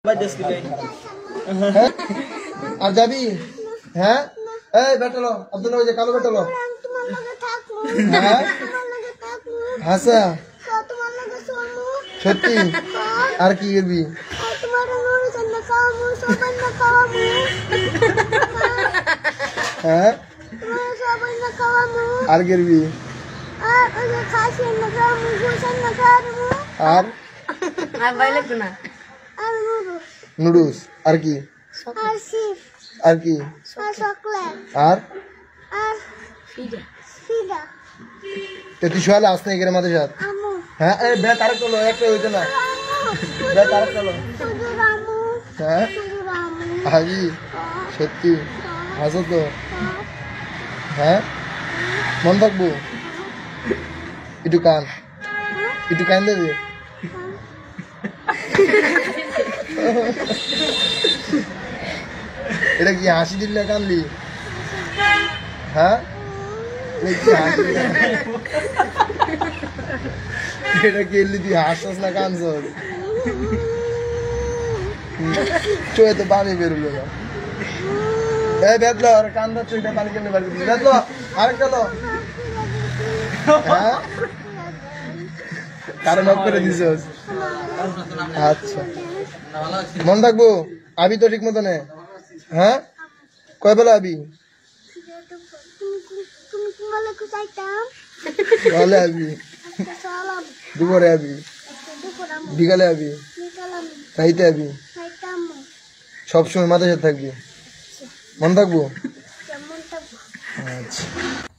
আর যাবি? হ্যাঁ এই বেটালো আব্দুল ওই যে কালো বেটালো হ্যাঁ হাসা সত্যি আর কি করবি? হ্যাঁ আর করবি? আর নুডলস আর কি? আর কি? আর তুই শোয়ালে আসতে এখানে মাঝে সাথ হ্যাঁ বে তারা চলো একটা হইতো না বে তারা চলো হ্যাঁ হাজি সত্যি হাসো তো হ্যাঁ মন থাকবো একটু কান দেবে এটা কি হাসি দিল না কানলি? হ্যাঁ এটা কি এলি তুই হাসছাস না কানছস? চোখে তো পানি বেরোলো না এই বেদলো আর কান্দা চোখটা পানি কেমনে বার করছিস? বেদলো আরেকটা লো হ্যাঁ কারণ অফ করে দিছস আচ্ছা মন থাকবো আবি তো ঠিক মতো নে হ্যাঁ কয় বেলা আবি? সকালে আবি দুপুরে আবি বিকালে আবি রাইতে আবি সবসময় মাথায় সাথে থাকবি মন থাকবো আচ্ছা